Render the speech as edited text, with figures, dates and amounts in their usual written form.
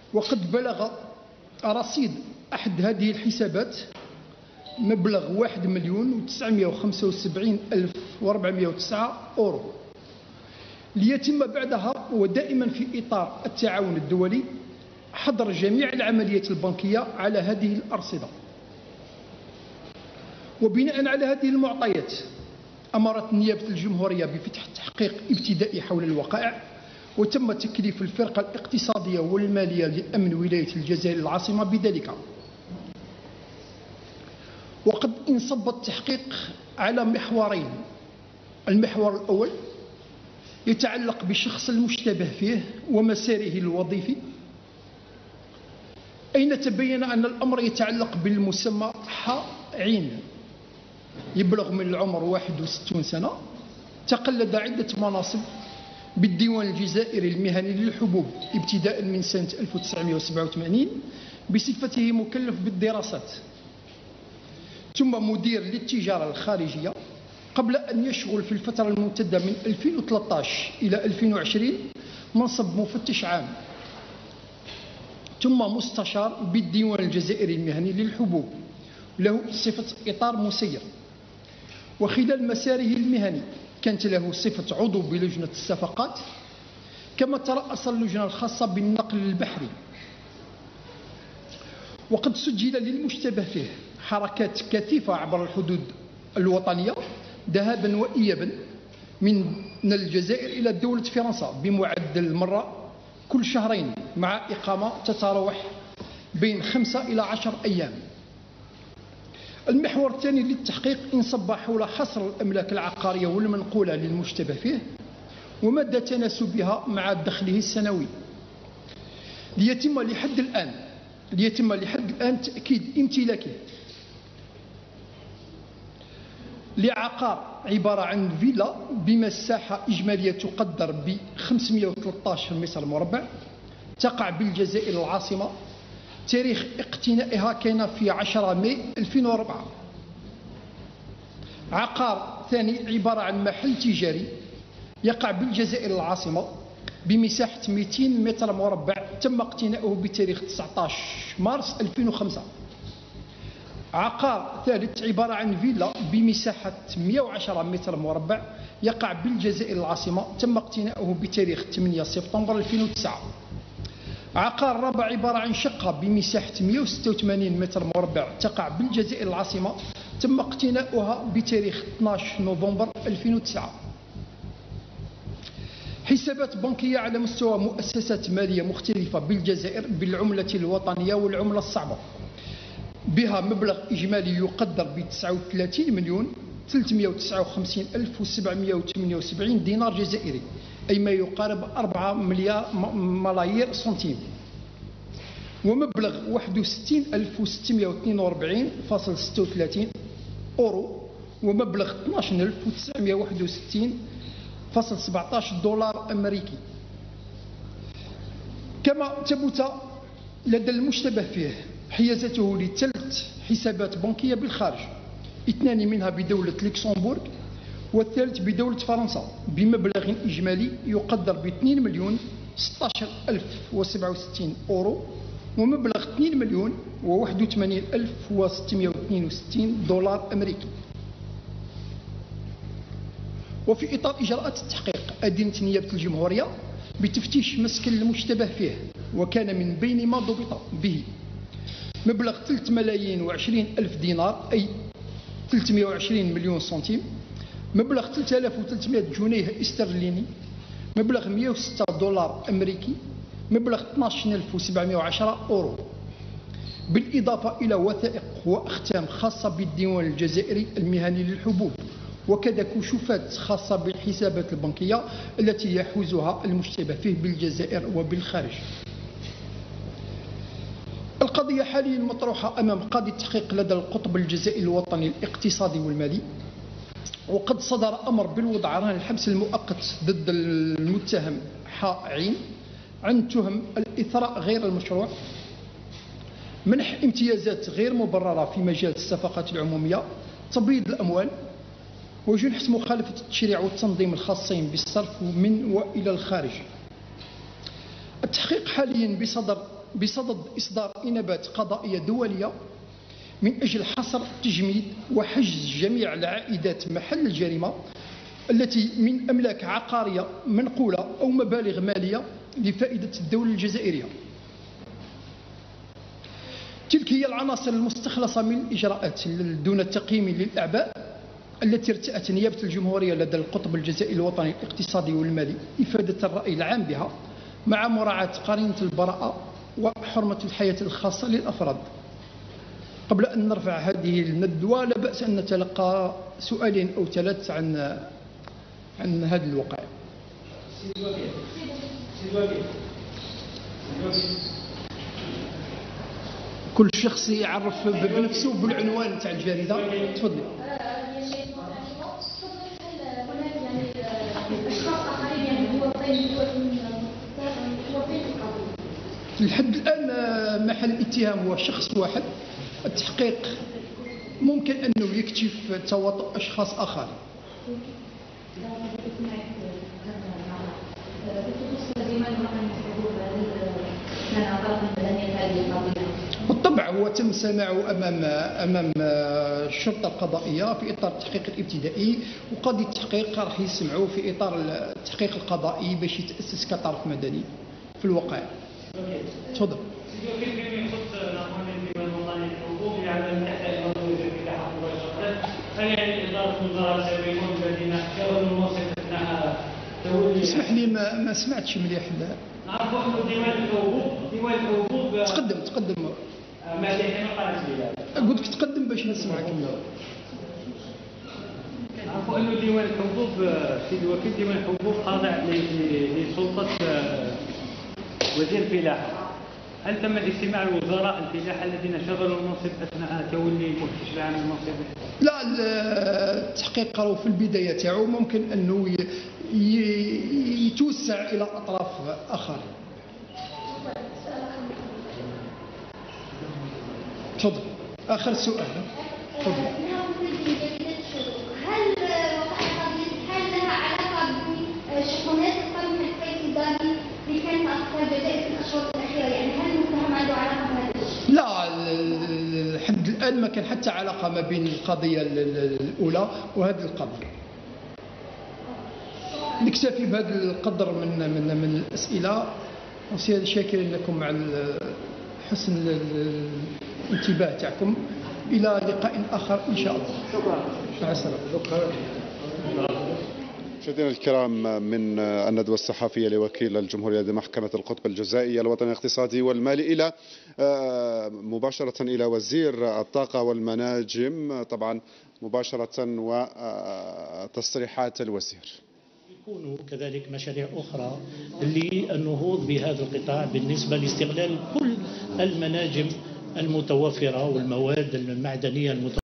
وقد بلغ رصيد أحد هذه الحسابات مبلغ 1,975,409 أورو، ليتم بعدها ودائما في إطار التعاون الدولي حظر جميع العمليات البنكية على هذه الأرصدة. وبناء على هذه المعطيات أمرت نيابة الجمهورية بفتح تحقيق ابتدائي حول الوقائع، وتم تكليف الفرقة الاقتصادية والمالية لأمن ولاية الجزائر العاصمة بذلك. وقد انصب التحقيق على محورين: المحور الأول يتعلق بالشخص المشتبه فيه ومساره الوظيفي، أين تبين أن الأمر يتعلق بالمسمى عين، يبلغ من العمر 61 سنة، تقلد عدة مناصب بالديوان الجزائري المهني للحبوب ابتداء من سنة 1987 بصفته مكلف بالدراسات، ثم مدير للتجارة الخارجية، قبل أن يشغل في الفترة الممتدة من 2013 إلى 2020 منصب مفتش عام، ثم مستشار بالديوان الجزائري المهني للحبوب له صفة إطار مسير. وخلال مساره المهني كانت له صفة عضو بلجنة الصفقات، كما ترأس اللجنة الخاصة بالنقل البحري. وقد سجل للمشتبه فيه حركات كثيفة عبر الحدود الوطنية ذهابا وإيابا من الجزائر إلى دولة فرنسا بمعدل مرة كل شهرين، مع إقامة تتراوح بين 5 إلى 10 أيام. المحور الثاني للتحقيق انصب حول حصر الأملاك العقارية والمنقولة للمشتبه فيه ومدى تناسبها مع دخله السنوي، ليتم لحد الآن تأكيد امتلاكه لعقار عبارة عن فيلا بمساحة إجمالية تقدر ب 513 متر مربع، تقع بالجزائر العاصمة، تاريخ اقتنائها كان في 10 ماي 2004. عقار ثاني عبارة عن محل تجاري يقع بالجزائر العاصمة بمساحة 200 متر مربع، تم اقتناؤه بتاريخ 19 مارس 2005. عقار ثالث عبارة عن فيلا بمساحة 110 متر مربع يقع بالجزائر العاصمة، تم اقتناؤه بتاريخ 8 سبتمبر 2009. عقار رابع عبارة عن شقة بمساحة 186 متر مربع تقع بالجزائر العاصمة، تم اقتناؤها بتاريخ 12 نوفمبر 2009. حسابات بنكية على مستوى مؤسسات مالية مختلفة بالجزائر بالعملة الوطنية والعملة الصعبة، بها مبلغ إجمالي يقدر ب 39,359,778 دينار جزائري، أي ما يقارب 4 ملايير سنتيم، ومبلغ 61,642.36 أورو، ومبلغ 12,961.17 دولار أمريكي. كما ثبت لدى المشتبه فيه حيازته لثلاث حسابات بنكية بالخارج، 2 منها بدولة لوكسمبورغ والثالث بدولة فرنسا، بمبلغ إجمالي يقدر ب 2,016,067 أورو، ومبلغ 2,081,662 دولار أمريكي. وفي إطار إجراءات التحقيق أدينت نيابة الجمهورية بتفتيش مسكن المشتبه فيه، وكان من بين ما ضبط به مبلغ 3,020,000 دينار أي 320 مليون سنتيم، مبلغ 3,300 جنيه استرليني، مبلغ 106 دولار أمريكي، مبلغ 12,710 أورو، بالإضافة إلى وثائق وأختام خاصة بالديوان الجزائري المهني للحبوب، وكذا كشوفات خاصة بالحسابات البنكية التي يحوزها المشتبه فيه بالجزائر وبالخارج. القضية حاليا مطروحة أمام قاضي التحقيق لدى القطب الجزائري الوطني الاقتصادي والمالي، وقد صدر أمر بالوضع رهن الحبس المؤقت ضد المتهم عين عن تهم الإثراء غير المشروع، منح امتيازات غير مبررة في مجال الصفقات العمومية، تبييض الأموال، وجنحة مخالفة التشريع والتنظيم الخاصين بالصرف من وإلى الخارج. التحقيق حاليا بصدر بصدد إصدار إنابات قضائية دولية من أجل حصر تجميد وحجز جميع العائدات محل الجريمة التي من أملاك عقارية منقولة أو مبالغ مالية لفائدة الدولة الجزائرية. تلك هي العناصر المستخلصة من الإجراءات دون التقييم للأعباء التي ارتأت نيابة الجمهورية لدى القطب الجزائري الوطني الاقتصادي والمالي إفادة الرأي العام بها مع مراعاة قرينة البراءة وحرمة الحياة الخاصة للأفراد. قبل أن نرفع هذه الندوة لا بأس أن نتلقى سؤالين أو ثلاث عن هذه الوقائع. كل شخص يعرف بنفسه بالعنوان تاع الجريدة. تفضل. لحد الآن محل الاتهام هو شخص واحد. التحقيق ممكن أنه يكتشف تواطؤ أشخاص آخرين. بالطبع هو تم سماعه أمام الشرطة القضائية في إطار التحقيق الابتدائي، وقاضي التحقيق راح يسمعوه في إطار التحقيق القضائي باش يتأسس كطرف مدني في الوقائع. تفضل. اسمح لي ما سمعتش مليح. نعرفوا انه ديوان الحبوب تقدم ما قالش لي. قلت لك تقدم باش نسمعك. نعرفوا انه ديوان الحبوب سيدي الوكيل ديوان الحبوب خاضع لسلطه وزير الفلاحه. هل تم الاستماع لوزراء الفلاحه الذين شغلوا المنصب اثناء تولي المفتش العام المنصب؟ لا، التحقيق راهو في البدايه تاعو، ممكن انه يتوسع الى اطراف اخرين. تفضل. اخر سؤال. تفضل. هل هل لها علاقه بشحنات القمح الفيضاني اللي كانت اطفال الجزائر في الاشهر الاخيره؟ يعني هل المتهم عنده علاقه بهذا الشيء؟ لا، لحد الان ما كان حتى علاقه ما بين القضيه الاولى وهذه القضيه. نكتفي بهذا القدر من الاسئله، وسيادة شاكرين لكم على حسن الانتباه تاعكم. الى لقاء اخر ان شاء الله. شكرا. مع السلامه. مشاهدينا الكرام، من الندوة الصحفية لوكيل الجمهورية لمحكمة القطب الجزائية الوطني الاقتصادي والمالي إلى مباشرة إلى وزير الطاقة والمناجم، طبعا مباشرة وتصريحات الوزير. يكون كذلك مشاريع أخرى للنهوض بهذا القطاع بالنسبة لاستغلال كل المناجم المتوفرة والمواد المعدنية المتوفرة.